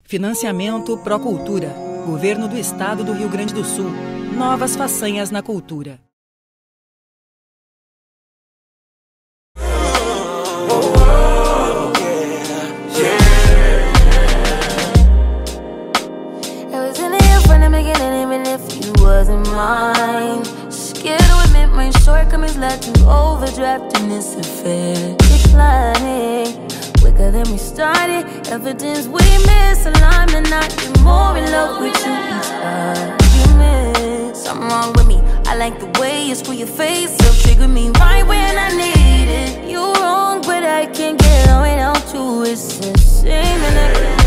Financiamento Procultura. Governo do Estado do Rio Grande do Sul. Novas façanhas na cultura. Wasn't mine. Scared to admit my shortcomings led to overdraft in this affair. Declining quicker than we started. Evidence we misaligned, and I get more in love with you each argument. Something wrong with me. I like the way you screw your face up, trigger me right when I need it. You wrong, but I can't get on without you. It's the same and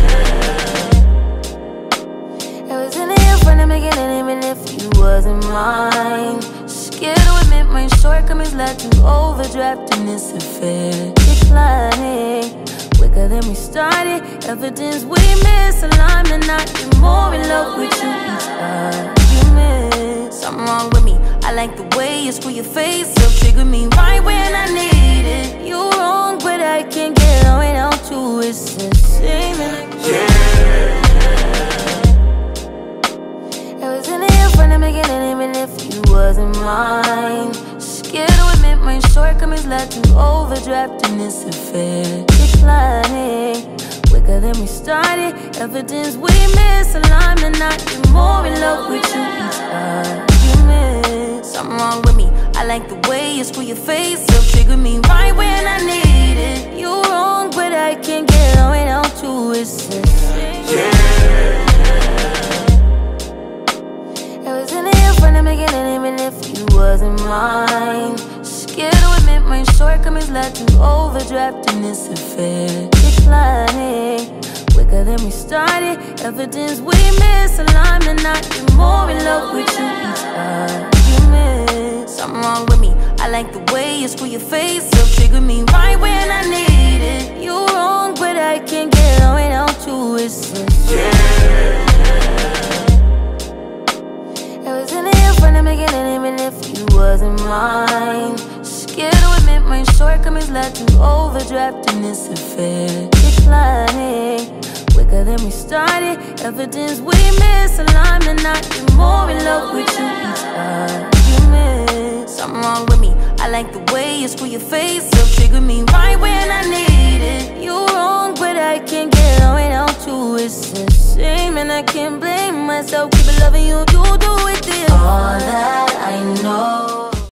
I was in here from the beginning, even if you wasn't mine. Scared to admit my shortcomings led to overdraft in this affair. Declining quicker than we started. Evidence we misaligned, and I get more in love with you each argument. Something wrong with me. I like the way you screw your face up, trigger me right when I need it. You wrong, but I can't get on without you. It's the same and I was in here from the beginning, even if you wasn't mine. Scared to admit my shortcomings led to overdraft in this affair. Declining quicker than we started. Evidence we misaligned, and I get more in love with you each argument. Something wrong with me. I like the way you screw your face up, trigger me right when I need it. You wrong, but I can't get on without you. It's the same. I was in here from the beginning, even if you wasn't mine. Scared to admit my shortcomings led to overdraft in this affair. Declining quicker than we started. Evidence we misaligned, and I get more in love with you each argument. Something wrong with me. I like the way you screw your face up, trigger me right when I need it. You wrong, but I can't get on without you. It's the same. I was in here from the beginning, even if you wasn't mine. Scared to admit my shortcomings led to overdraft in this affair. Declining quicker than we started. Evidence we misaligned, and I get more in love with you each argument. Something wrong with me. I like the way you screw your face up, trigger me right when I need it. You wrong, but I can't get on without you. It's the same and I can't blame myself. Keep loving you, you do it this. All that I know